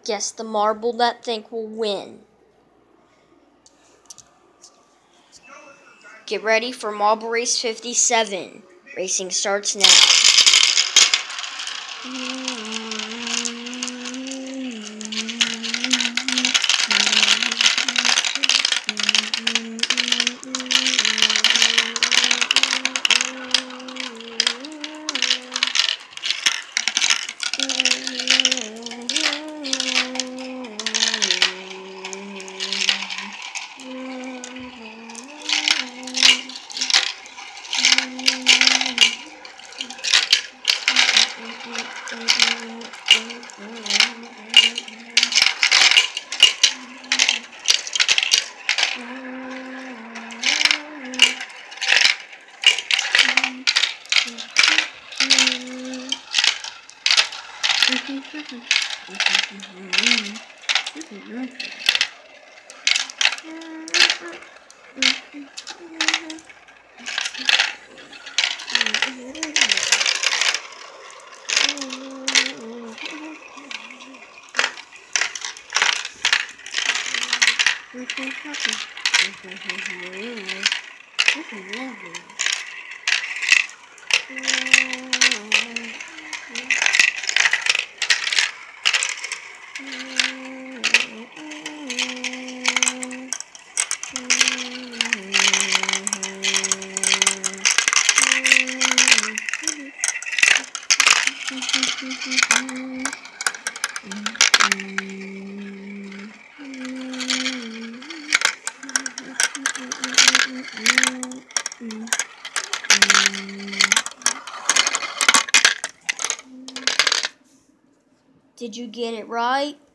Guess the marble that think will win. Get ready for Marble Race 57. Racing starts now. Did you get it right?